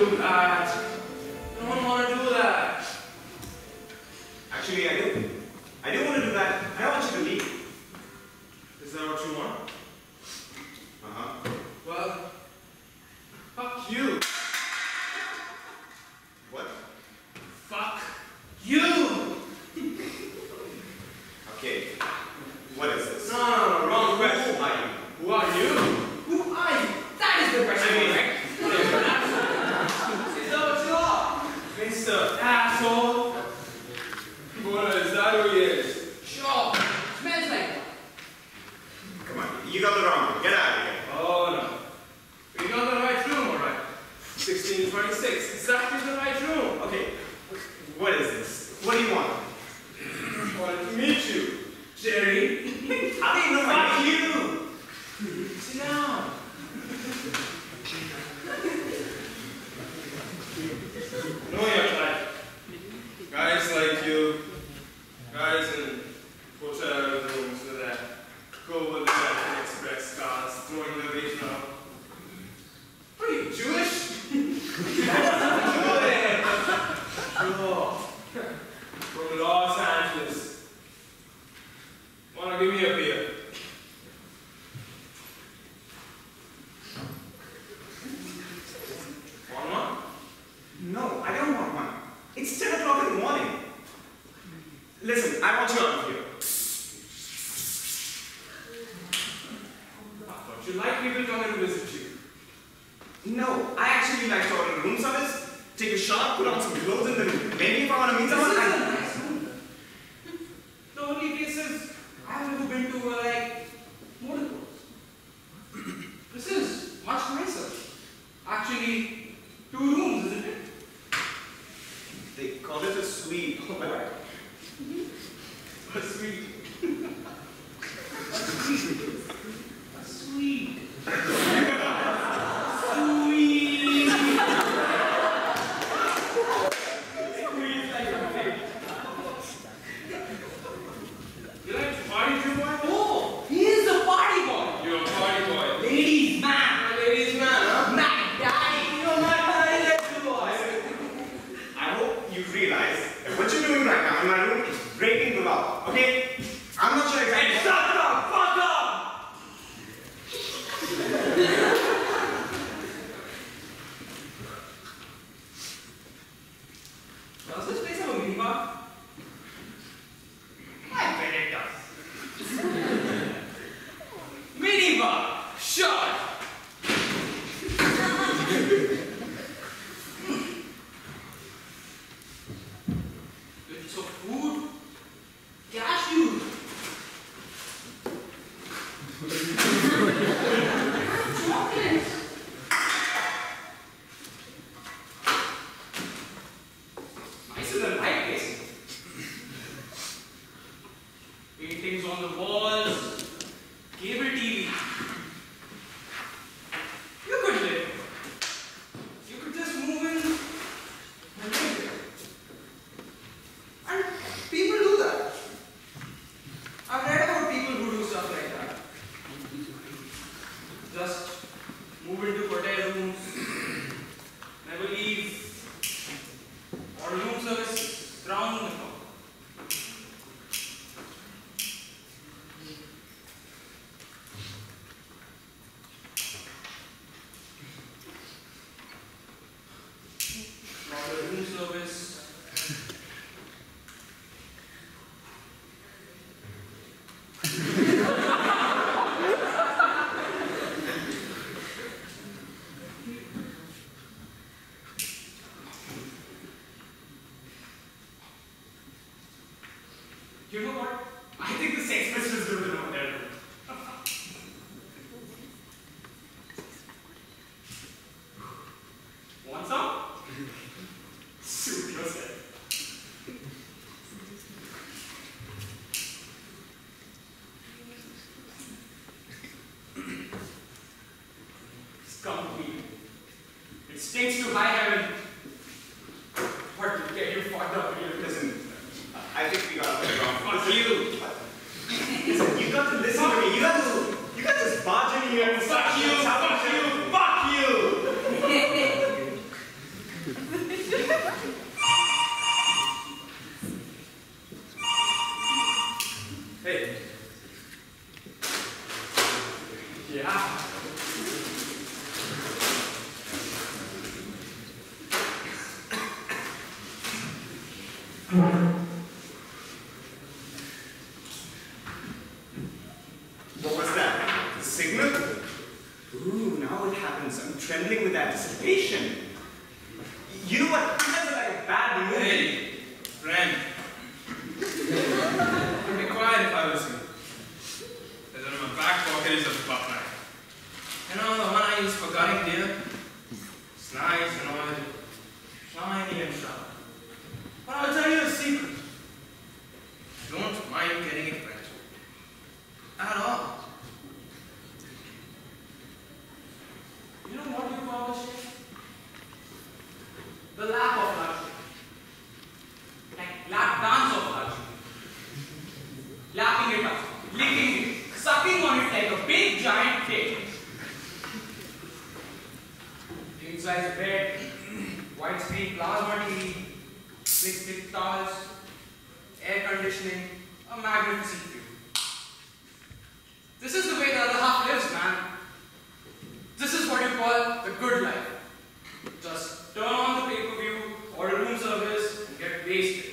do that. I don't want to do that. Actually, I do. I do want to do that. I don't want you to leave. Is that what you want? Uh-huh. Well, fuck you. What? Fuck you. Okay. What is this? No, wrong question. Who are you? Who are you? Who are you? That is the question, right? Is that what you are? Mr. Asshole. What is that who he is? Sure. Smells like one. Come on, you got the wrong one. Get out of here. Oh no. We got the right room, alright. 1626. Exactly the right room. Okay. What is this? What do you want? I wanted to meet you, Jerry. How do you know my Fuck name? you. Sit down. Know your type. Guys like you. Guys in hotel rooms with that go with the express cars, throwing the weight now. Are you Jewish? Sure. From Los Angeles. Wanna give me a beer? Want one? No, I don't want one. It's 10 o'clock in the morning. Listen, I want you out of here. I thought you liked people coming to visit you. No, I actually like to order room service, take a shower, put on some clothes, and then maybe if I want to meet someone, This is a nice room. The only places I've ever been to were like motorboats. This is much nicer. Actually, 2 rooms, isn't it? They call it a suite. A suite. A suite. A suite. You like to party, Drew boy? Oh, he is a party boy. You're a party boy. Ladies man. A ladies man, huh? My daddy. You're my daddy, Drew boy. I hope you realize that what you're doing right now in my room is breaking the law, okay? I'm not sure exactly. Hey, shut the fuck up! Does this place have a minibar? I bet it does. Minibar! Sure! Bits of food, cashews. Chocolates. Nicer than my place. Paintings on the walls, cable TV. You could live. You could just move in and live there. And people do that. I've read about people who do stuff like that. Just move into hotel rooms, never leave, or room service round the clock. Order room service. You know what? I think the Sex Pistols do the hotel room. Want some? Suit yourself. Skunkweed. It stinks to high heaven. What to get you fucked up here? Listen, I think we got it wrong. Fuck you. Listen, you What was that? The signal? Ooh, now it happens. I'm trembling with anticipation. You know what? This is like a bad movie. Hey, friend. I'd be quiet if I was you. Because in my back pocket is a buck knife. You know, the one I use for cutting deer? It's nice and oily, shiny and sharp. But I'll tell you a secret. I don't mind getting it wet. At all. You know what you call this shit? The lap of luxury. Like lap dance of luxury. Lapping it up, licking it, sucking on it like a big giant cake. King size bed, widescreen plasma TV, big thick towels, air conditioning, a magnificent view. This is the way the other half lives, man. This is what you call the good life. Just turn on the pay-per-view, order room service, and get wasted.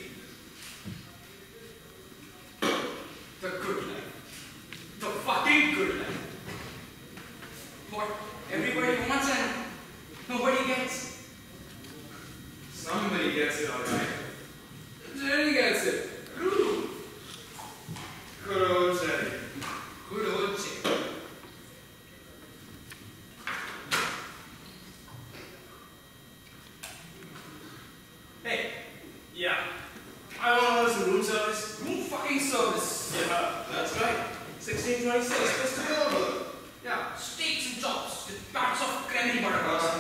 The good life. The fucking good life. What everybody wants and nobody gets. Somebody gets it, alright. Jerry gets it. Ooh. Good old Jerry. Good old Jerry. Hey, yeah. I want to order some room service. Room fucking service. Yeah, that's right. 1626, just to go over. Yeah, steaks and chops with pats of creamy butter.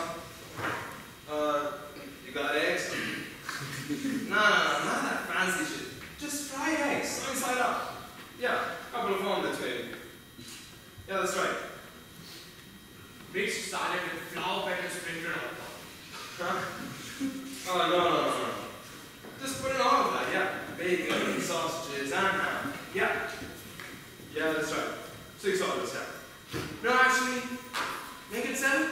You got eggs? No, not that fancy shit. Just fried eggs, side side up. Yeah, couple of omelets maybe. Yeah, that's right. Rich salad with flour petals printed on top. Huh? Oh, no. Just put in all of that, yeah. Bacon, sausages, and ham. Yeah. Yeah, that's right. 6 orders, yeah. No, actually, make it 7.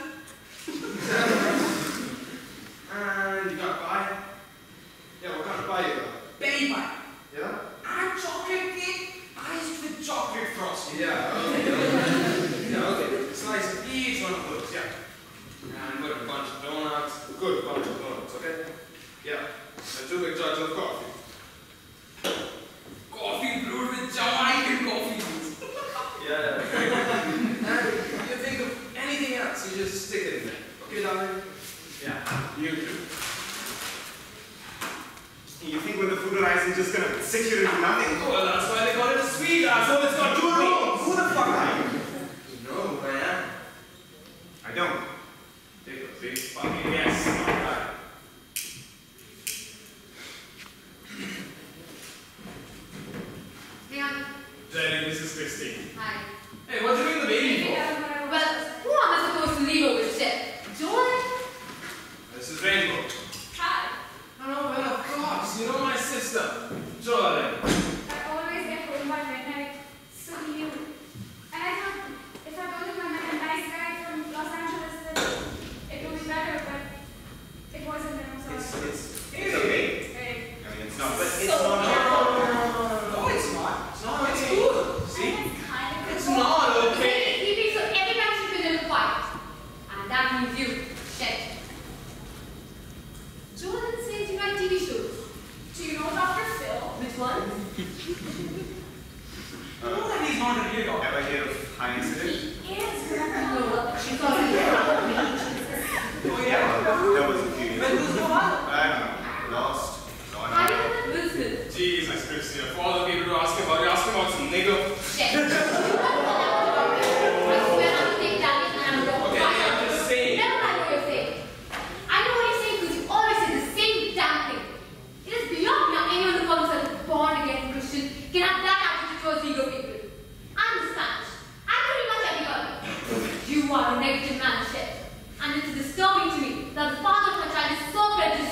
7. And you got pie. Yeah, what kind of pie you got? Berry pie. Yeah? And chocolate cake, iced with chocolate frosting. Yeah, okay. Yeah, okay. Slice of each one of those, yeah. And put a bunch of donuts. Good bunch of donuts, okay? Yeah. And 2 big jugs of coffee. Coffee brewed with Jamaican coffee beans. Yeah. And if you think of anything else, you just stick it in there. Okay, darling? Yeah, you too. You think when the food arrives, it's just gonna sink you into nothing? Oh, well, that's why they call it a sweet asshole. It's got 2 rooms. Who the fuck are you? You know who I am. I don't. Take a big fucking guess. Alright. Yeah. Jenny, this is Christine. Hi. Hey, what are you doing the baby for? Well, who am I supposed to leave over shit? Join? This is Rainbow. Hi. Oh, well, of course. You know my sister, Jordan. I always get home by midnight, so you. And I thought if I told him I met a nice guy from Los Angeles, then it would be better, but it wasn't, and I'm sorry. It's okay. Hey. I mean, it's not, but it's So not. No, it's not. It's not. It's good. See? And it's kind of It's not okay. Okay, sleeping, so every time she's been a little quiet. And that means you. Shit. Jordan says you write TV shows. Do you know Dr. Phil? Which one? You know that he's not a real doctor. Ever hear of high incident? He is, but I'm No, not. she's already Oh, yeah. That was a few years When ago. was the one? I don't know. Lost. Gone I out. didn't listen. Jesus, Christina. For all the people to ask about, you ask about some nigga. Shit. I swear not to take that and I'm going to Okay, I'm just saying. Never mind what you're saying. I know what you're saying because you always say the same damn thing. It is beyond me how anyone who calls themselves born again Christian can have that attitude towards ego people. I'm Spanish. I'm pretty much everybody. You are a negative man, shit. And it's disturbing to me that the father of my child is so prejudiced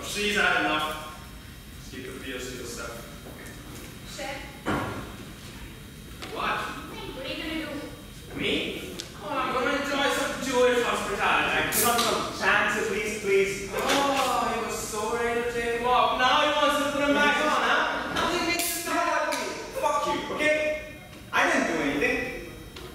she's had enough. Keep the fierce to yourself. Chef, What? what are you gonna do? Me? Oh, I'm gonna enjoy some Jewish hospitality. I put up some chance at least, please. Oh, you were so ready to take him off. Now he wants to put him back on, huh? Nothing makes you stop at me. Fuck you, okay? I didn't do anything.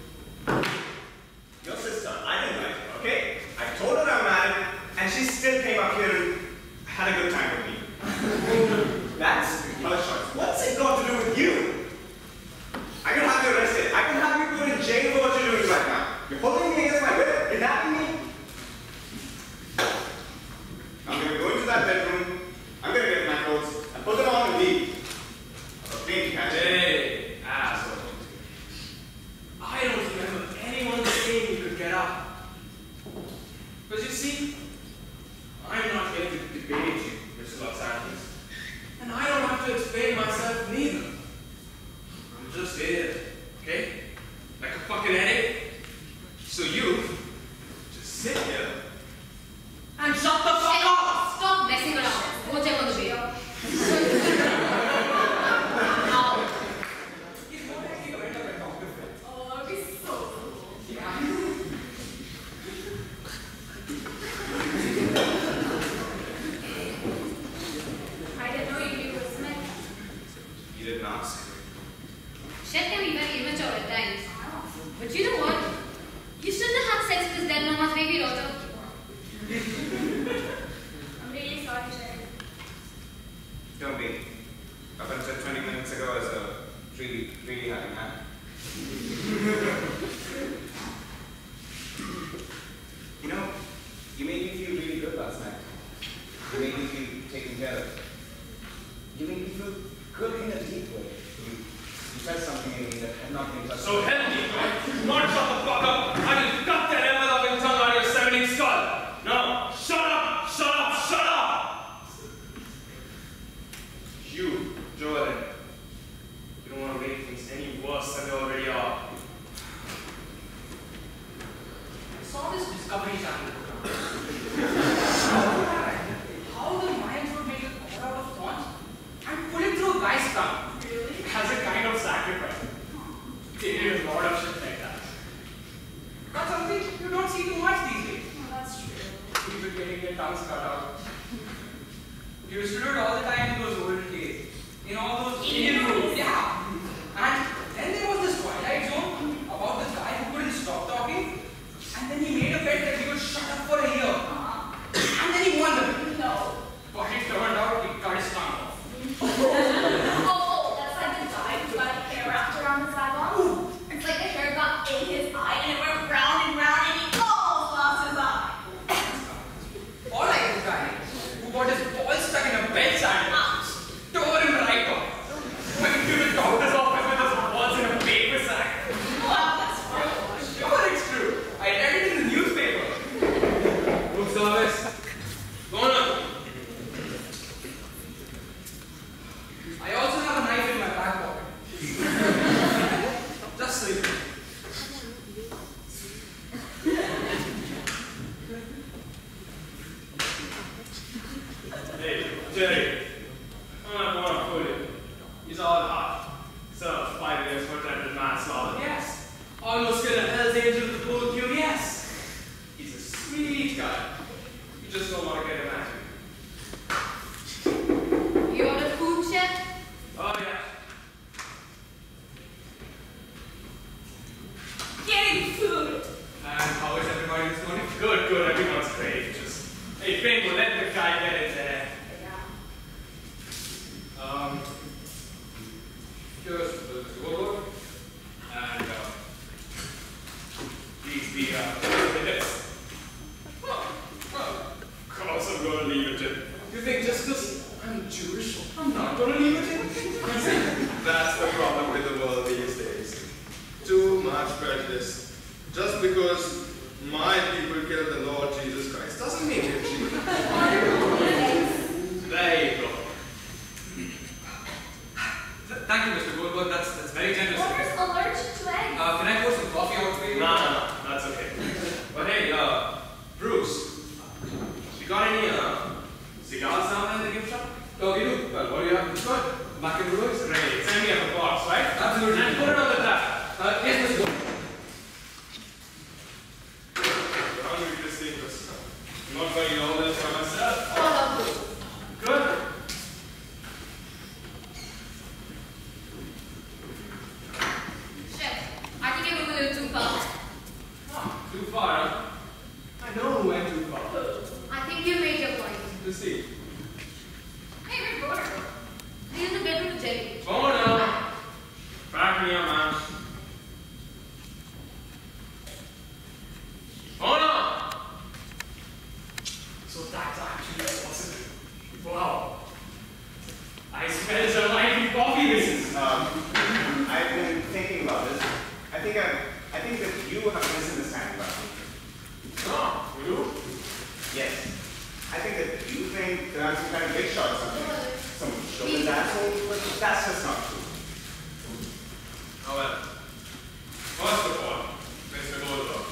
Your sister, I didn't like her, okay? I told her I'm married, and she still came up here and had a good time with me. That's her choice. What's it got to do with you? I can have you arrested. I can have you put in jail for what you're doing right now. You're holding me against my will, kidnapping me. I'm going to go into that bedroom. I'm going to get my clothes and put them on and leave. Okay, Hey, asshole. I don't remember anyone saying you could get up. But you see, I'm not here to debate you, Mr. Los Angeles. And I don't have to explain myself neither. I'm just here, okay? Like a fucking headache. So you just sit here and shut the fuck up! Stop messing around. Go check on the baby. He's more likely to end up at Dr. Phil. Oh, it'll be so cool. Yeah. I didn't know you knew was Smith. You didn't ask. Chef can be very immature at times. But you know what? You shouldn't have had sex with his dead mama's baby daughter. I'm really sorry, Chef. Don't be. Up until 20 minutes ago, I was a really happy man. You know, you made me feel really good last night. You made me feel taken care of. You made me feel good in a deep way. You said something in me that had not been touched. So help me, right? Not shut the fuck up. I will cut that ever-loving tongue out of your 70 skull. No, shut up, shut up, shut up! You, Jordan, you don't want to make things any worse than they already are. I saw this Discovery Channel program. How the minds would make a cord out of thorns and pull it through a guy's tongue. Really? As a kind of sacrifice. They did a lot of shit like that. That's something you don't see too much these days. Oh, that's true. People getting their tongues cut out. You used to do it all the time in those olden days. In all those Indian rooms. Yeah. And then there was this Twilight Zone about this guy who couldn't stop talking. And then he made a bet that he would shut up for a year. And then he won the bet. No. But it turned out he cut his tongue off. Oh, that's like the guy who got hair wrapped around his eyeball. It's like the hair got in his eye and it went round and round and he almost lost his eye. Or like this guy who got his balls stuck in a bed sandwich. Tore him right off. Went to the doctor's office with his balls in a paper sack. Wow, that's horrible. Sure, it's true. I read it in the newspaper. Room service. Go on. I also have a knife in my back pocket. Just so you know. Hey, Jerry. I'm going to put it. He's all hot. So, 5 years for attempted manslaughter. Yes. Almost killed a Hell's Angel with both you, yes. He's a sweet guy. You just don't want to get him at you. You ordered food, chef? Oh, yeah. Getting food. And how is everybody this morning? Good, good. Everyone's great. Just, hey, Pingo, let the guy get in there. Here's the Humour. And, these the lips. Of course I'm going to leave it in. You think just because I'm Jewish, I'm not going to leave it in? That's the problem with the world these days. Too much prejudice. Just because my people killed the Lord Jesus Christ doesn't make it cheap. There you go. Thank you, Mr. Goldberg. That's very generous. Whoever's allergic to eggs. Can I pour some coffee out for you? No, that's okay. But hey, Bruce, you got any cigars down I'm some kind of big shot or something. Some showbiz asshole, but that's just not true. Oh well. First of all, Mr. Goldberg,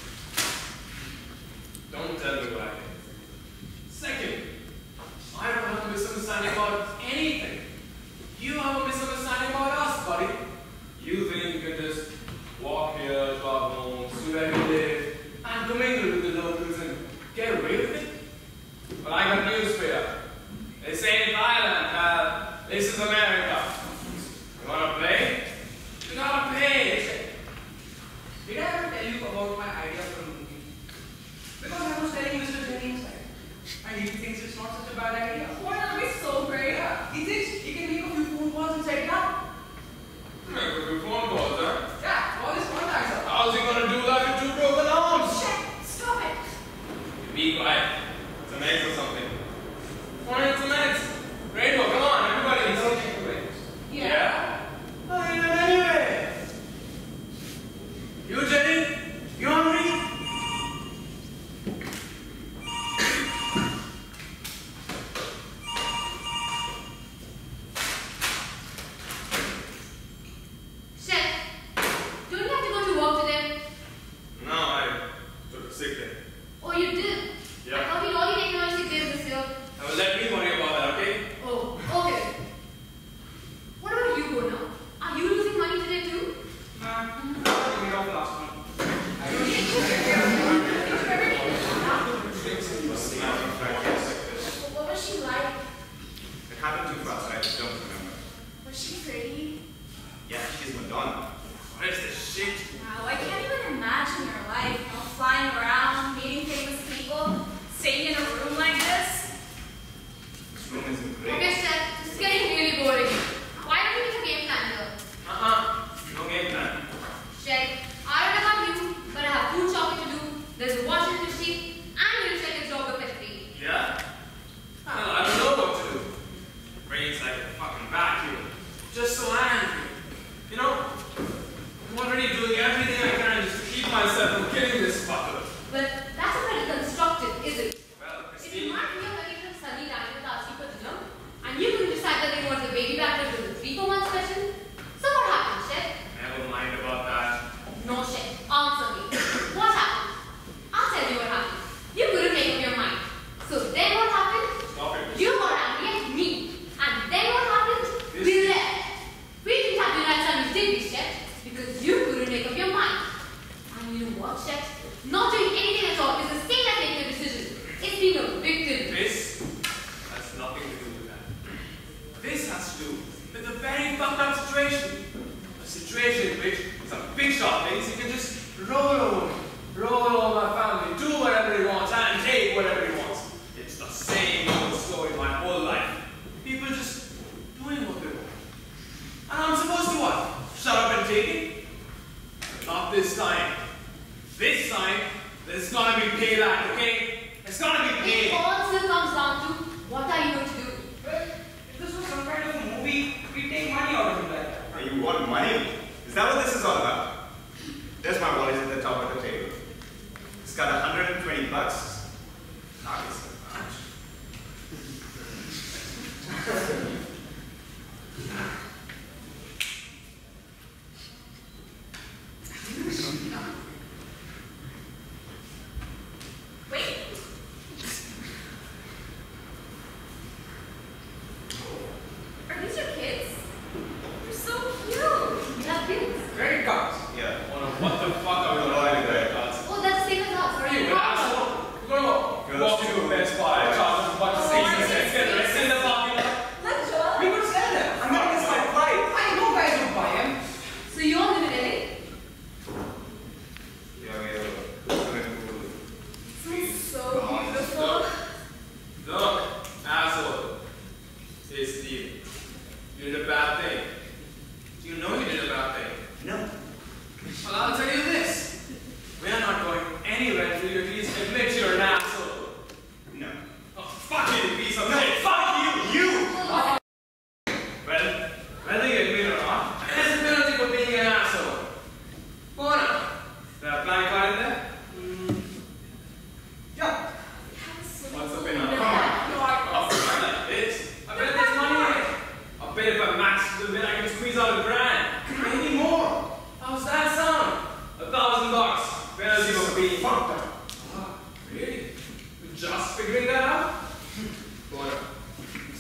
don't tell me what I think. Second, I don't have a misunderstanding about anything. You have a misunderstanding about us, buddy. You think you can just walk here to our homes, to where we live, and commingle with the locals and get away with it? Well, I got news for you. This ain't Thailand, this is America. You wanna play? You gotta pay. Did I ever tell you about my idea for a movie? Because I was telling Mr. Jain inside. And he thinks it's not such a bad idea. Why not be so great? Yeah, he thinks he can make a few phone calls and set it up. Make a few phone calls, huh? Yeah, all his contacts are. How's he gonna do that with 2 broken arms? Shit, stop it. Be quiet. Some eggs or something. Find some eggs.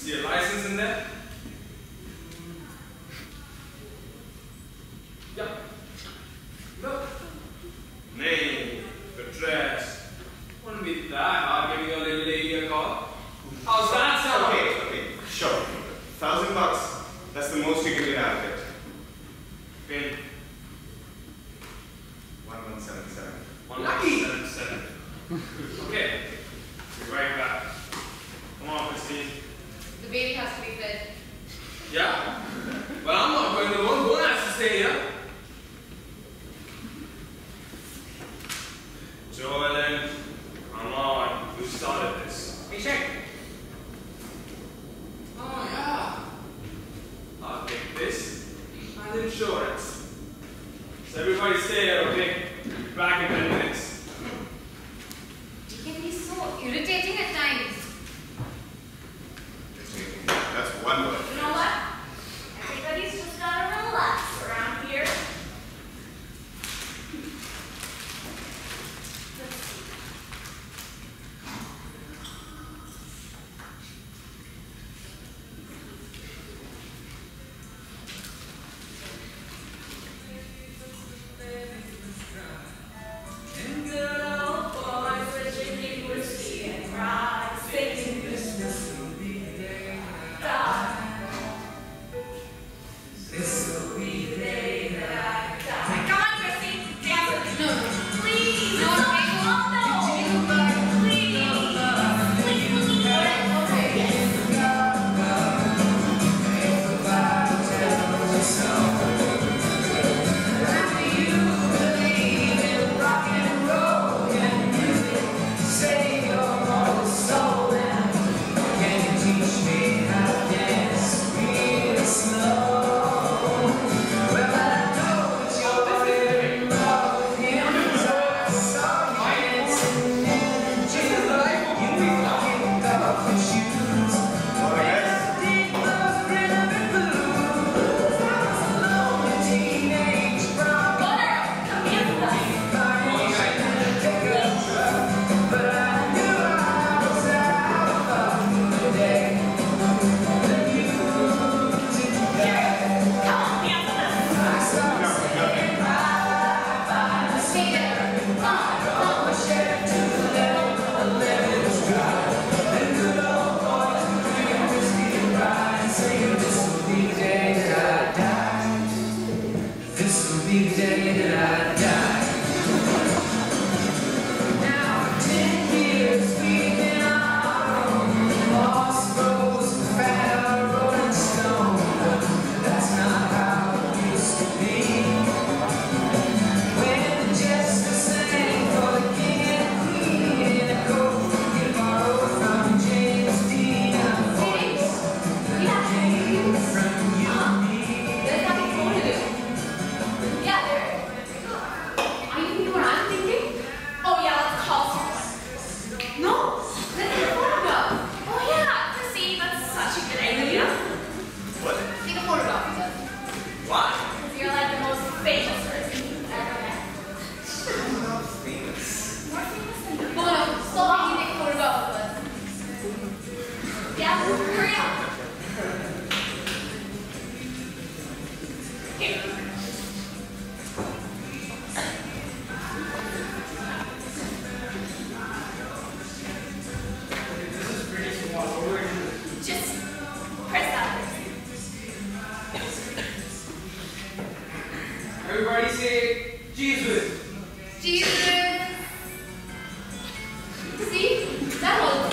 See a license in there? Yeah. Look. Name, address. Wouldn't be that hard giving your little lady a call. How's that sound? Okay, sure. $1,000. That's the most you can get out of it. Pin. 1177. 1177. Okay. Be right back. Come on, Christine. The baby has to be fed. Yeah? But I'm not going to one. One has to stay here. Jordan, come on. Who started this? Hey, check. Oh, yeah. I'll take this and insurance. So everybody stay here, okay? Back in 10 minutes. You can be so irritating at times. That's one word. You know what? Everybody's just gotta relax around here. Let's see. Everybody say Jesus. Jesus. See? That all.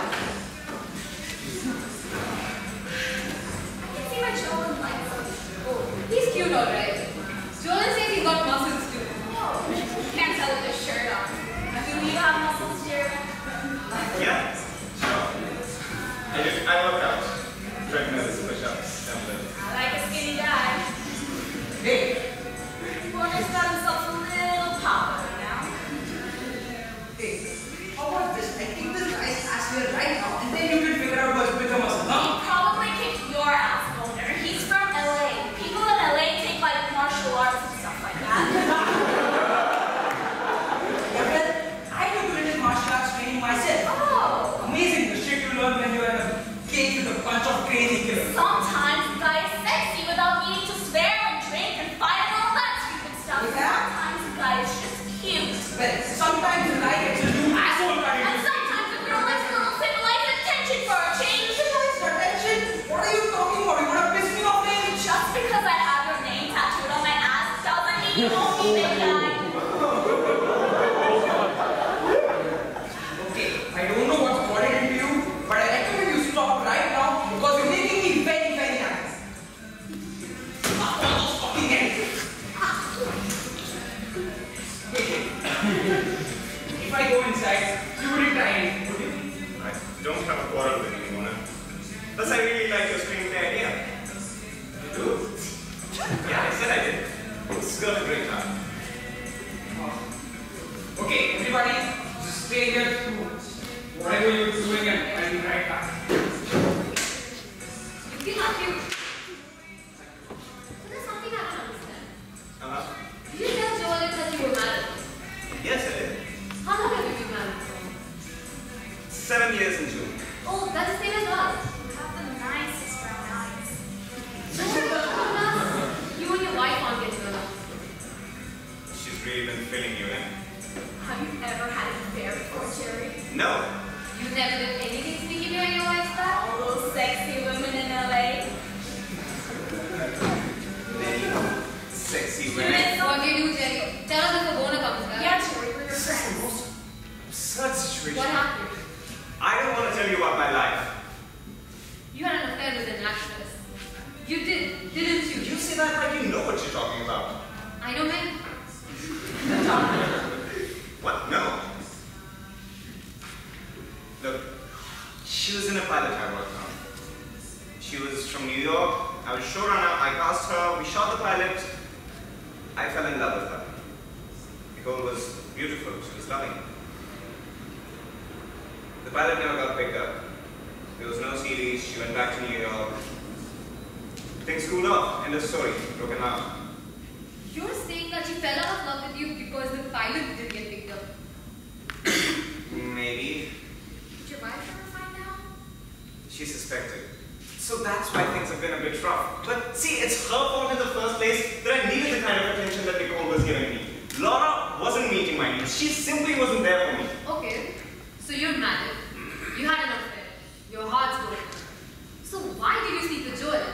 I can see my Joel likes him. Oh, he's cute, alright. Joel says he's got muscles too. Oh, can't tell with his shirt on. Do you have muscles, Jeremy? Yeah, sure. I work out. Treadmills, push-ups, dumbbells. I like a skinny guy. Hey, Warner's got himself a little say that like you know what you're talking about. I know him. What? No. Look, she was in a pilot I worked on. She was from New York. I was showrunner. I cast her. We shot the pilot. I fell in love with her. Nicole was beautiful. She was loving. The pilot never got picked up. There was no series. She went back to New York. Things cooled off. End of story. Broken heart. You're saying that she fell out of love with you because the pilot didn't get picked up. Maybe. Did your wife ever find out? She suspected. So that's why things have been a bit rough. But see, it's her fault in the first place that I needed the kind of attention that Nicole was giving me. Laura wasn't meeting my needs. She simply wasn't there for me. Okay, so you're married. You had an affair. Your heart's broken. So why did you sleep with Joel?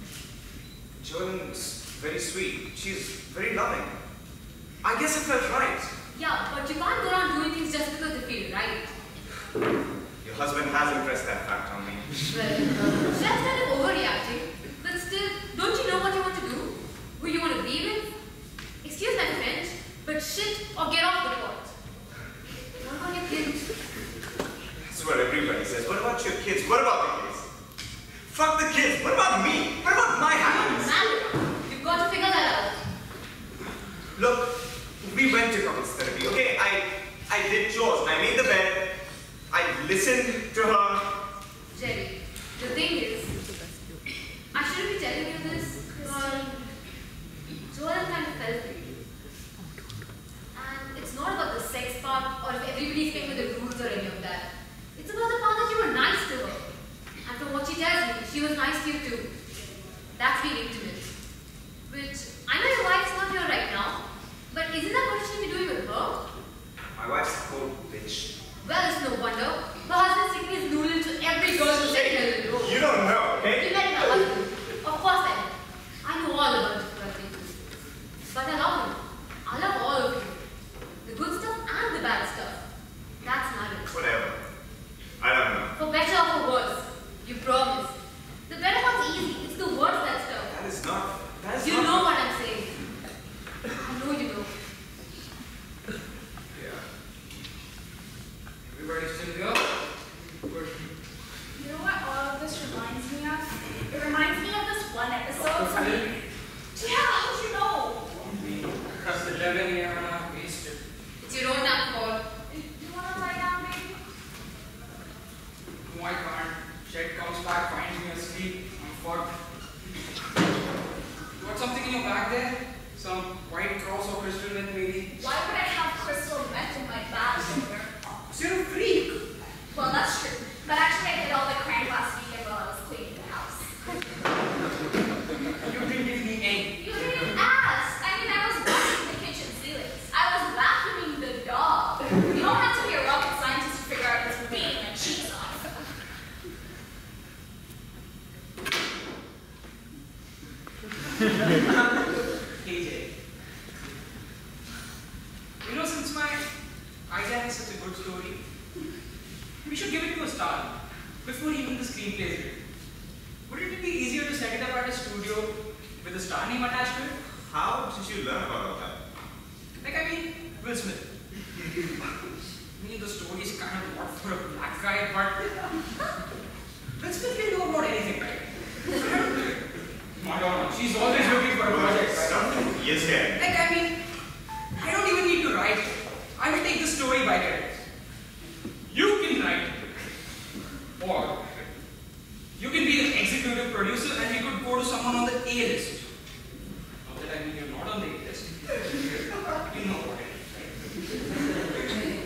Joel's very sweet. She's very loving. I guess it felt right. Yeah, but you can't go around doing things just because they feel right. Your husband has impressed that fact on me. Well, that's kind of overreacting. But still, don't you know what you want to do? Who you want to be with? Excuse my French, but shit or get off the pot. What about your kids? That's what everybody says. What about your kids? What about the kids? Fuck the kids. What about me? What about my happiness? Man, you've got to figure that out. Look, we went to couples therapy, okay? I did chores. I made the bed. I listened to her. Jerry, the thing is, I shouldn't be telling you this, but Joel kind of fell for you. And it's not about the sex part or if everybody's paying with the rules or any of that. It's about the part that you were nice to her. And from what she tells me, she was nice to you too. That's being intimate. Which, I know your wife's not here right now, but isn't that what you should be doing with her? My wife's a cold bitch. Well, it's no wonder. Her husband's sticking his noodle into every girl who's sitting in the room. You don't know, okay? You met my husband. Of course I know. I know all about it, Kartik. But I love him. I love all of you. The good stuff and the bad stuff. That's marriage. Whatever. I don't know. For better or for worse. You promise. The better part's easy. It's the worse that's tough. That is You not. know what I'm saying. I know you know. Yeah. Everybody's still here? Good. You know what all of this reminds me of? It reminds me of this one episode. Yeah, how'd you know? Because the 11 year and a half wasted. It's your own damn fault. You want to lie down, baby? No, I can't. Shed comes back, finds me asleep. I'm fucked. You got something in your bag there? Some white cross or crystal meth maybe? Why would I have crystal meth in my bag? So you're a freak. Well, that's true. But actually, I did all the crime last weekend while I was cleaning the house. You didn't give me any. You didn't ask. I mean, I was washing the kitchen ceilings. I was vacuuming the dog. You don't have to be a rocket scientist to figure out it's being a cheese off. Hey Jay. You know, since my idea is such a good story, we should give it to a star before even the screenplay is written. Wouldn't it be easier to set it up at a studio with a star name attached to it? How did you learn about all that? Like, I mean, Will Smith. I mean, the story is kind of not for a black guy, but Will Smith can know about anything, right? Madonna, she's always looking for a project, right? Yes, yeah. Like, I mean, I don't even need to write it. I will take the story by credit. You can write it. Or you can be the executive producer and we could go to someone on the A list. Not that I mean you're not on the A list. You know what it is, right?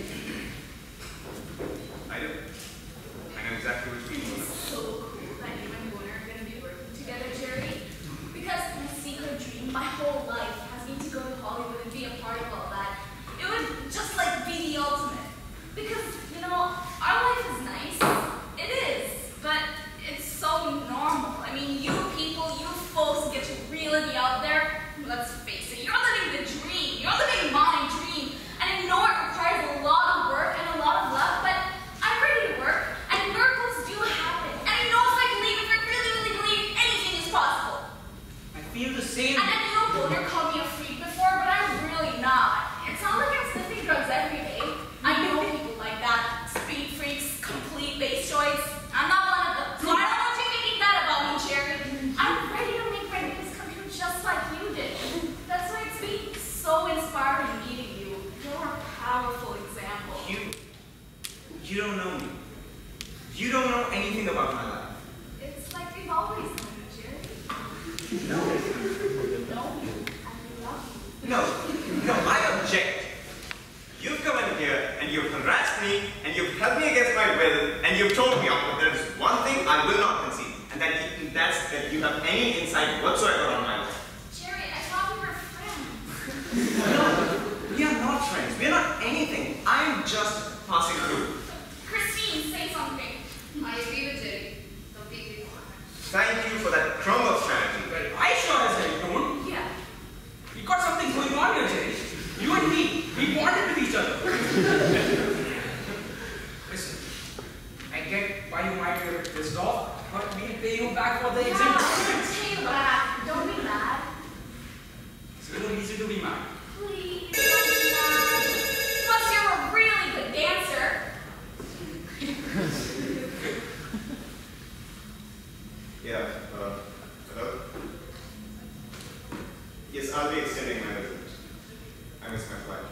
I do. I know exactly what you mean. So cool that you and Warner are going to be working together, Jerry. Because my secret dream, my whole life, has been to go to Hollywood and be a part of all that. It would just like be the ultimate. Because, you know, our life is nice. It is. But it's so normal. I mean, you people, you folks get to really out there. Let's face it, you're living the dream. You're living my dream. And I know it requires a lot of work and a lot of luck, but I'm ready to work. And miracles do happen. And I know if I believe, if I really, really believe, anything is possible. I feel the same. And I know Boulder called me a freak before, but I'm really not. It's not like I'm sniffing drugs every day. I know people like that. Speed freaks, complete base choice. I'm not one of them. So I don't want you thinking that about me, Jerry. I'm ready to make my dreams come true just like you did. That's why it's been so inspiring meeting you. You're a powerful example. You don't know me. You don't know anything about my life. It's like we've always known you, Jerry. No. No, and we love you. No, I object. You've come in here and you've harassed me and you've held me against my will and you've told me off, but there is one thing I will not concede, and that's that you have any insight whatsoever on my life. Jerry, I thought we were friends. No, we are not friends. We are not anything. I'm just passing through. Christine, say something. I agree with Jerry. Completely. Thank you for that crumb of sanity. Well, I sure as hell don't. Yeah. We got something going on here, Jerry. You and me, we bonded with each other. Listen, I get why you might be a bit pissed off, but we'll pay you back for the Yeah, exam. pay you back. Don't be mad. It's no reason to be mad. Please, don't be mad. Plus, you're a really good dancer. Yeah, hello? Yes, I'll be extending my visit. I missed my flight.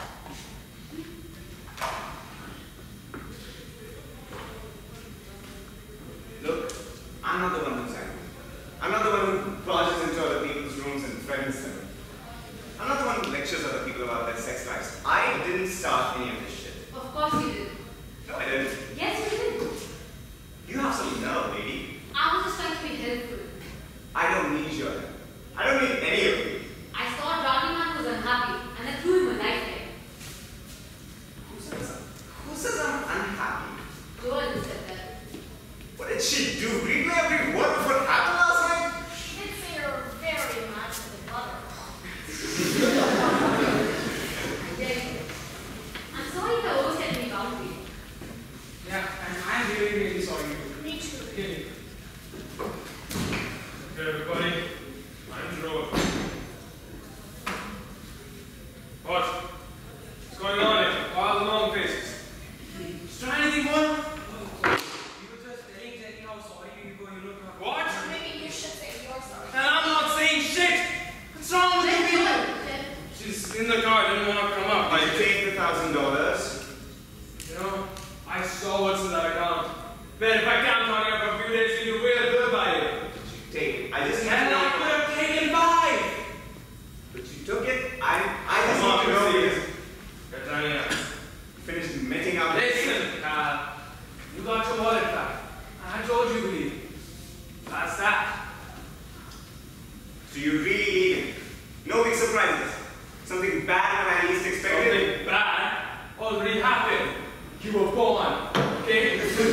Look, I'm not the one who's angry. I'm not the one who barges into other people's rooms and threatens them. I'm not the one who lectures other people about their sex lives. I didn't start any of this shit. Of course you did. No, I didn't. Yes, you did. You have some nerve, lady. I was just trying to be helpful. I don't need your help. I don't need any of you. I saw a Rowdy man was unhappy, and I threw him a lifeline. Who says I'm unhappy? Joel said that. What did she do? Replay every word of what happened last night? She did say you're a very imaginative mother. Jerry, I'm sorry if I overstepped any boundary. Yeah, and I'm really, really sorry too. Me too. Really. Hey everybody, I'm Rahul. What's going on here? All the long faces. Is there anything more? You were just telling Jenny how sorry you were, you look. What? Maybe you should say you're sorry. And I'm not saying shit! What's wrong with you people? Jen, She's in the car, didn't want to come up. I take the $1,000. You know, I saw what's in that account. But if I can't on here for a few days, you will bill by it. Take it. I just need And to I know. could have taken 5. But you took it. I just Come on, need to know proceed. because Get down here. you finished meting out. Listen, Carl. You got your wallet back. I told you to leave. That's that. So you really need it. No big surprises. Something bad when I least expected it. Something bad already happened. You were born, okay?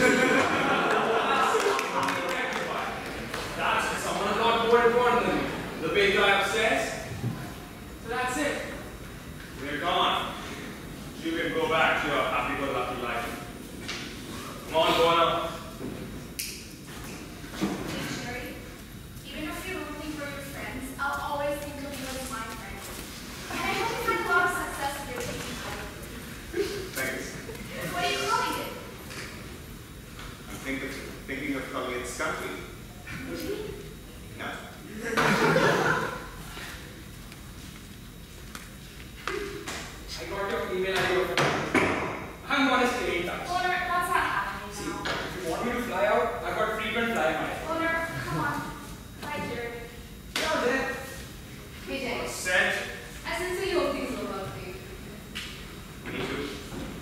That's for someone a lot more important than me. The big guy upstairs. So that's it. We're gone. You can go back to your happy-go-lucky life. Come on, Bona. Jerry, even if you don't think we're your friends, I'll always think of you as my friend. And I hope you find a lot of success with your taking time. Thanks. What are you calling it? I'm thinking of calling it Skunkweed. No. I got your email ID. I'm going to stay in touch. Owner, that's not happening See, now. if you want me to fly out, I've got frequent fly miles. Owner, come on. Bye, Jerry. You're there. hey Jerry, Set. I sincerely hope things work out for you. Me too.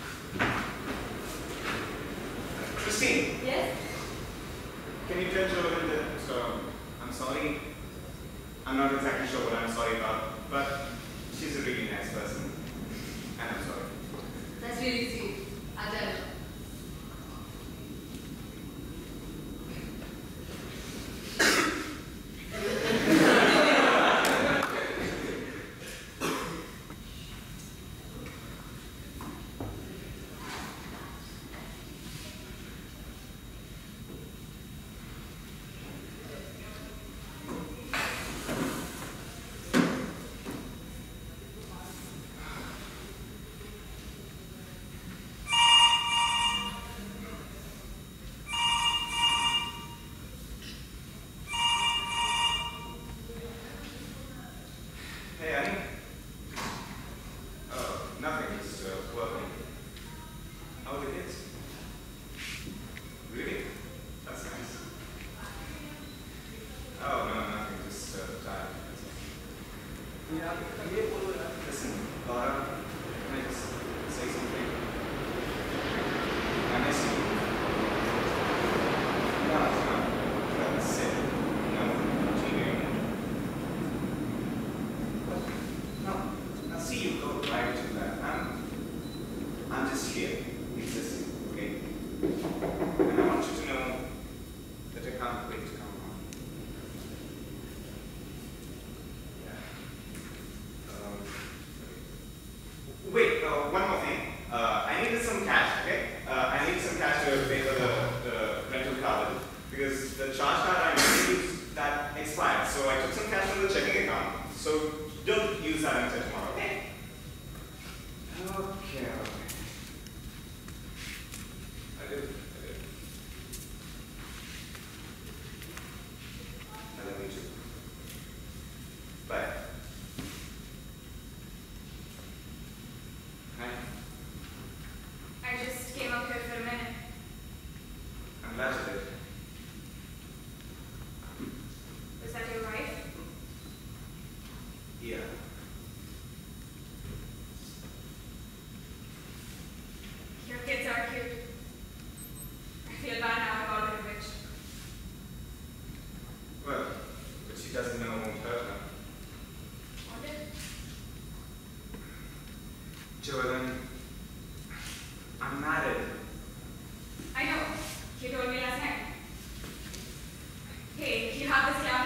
Christine, Yes? can you tell Joe that I'm sorry? I'm not exactly sure what I'm sorry about, but she's a really nice person. And I'm sorry. That's really sweet. I'll tell her. so I took some cash from the checking account. So don't use that until tomorrow, okay? Okay. I did. I love you too. Bye. Hi. I just came up here for a minute. I'm glad you did. Was that your wife? Yeah. Your kids are cute. I feel bad now about her witch. Well, but she doesn't know it won't hurt her. Won't it? Jordan, I'm married. I know. You told me last night. Hey, you have this club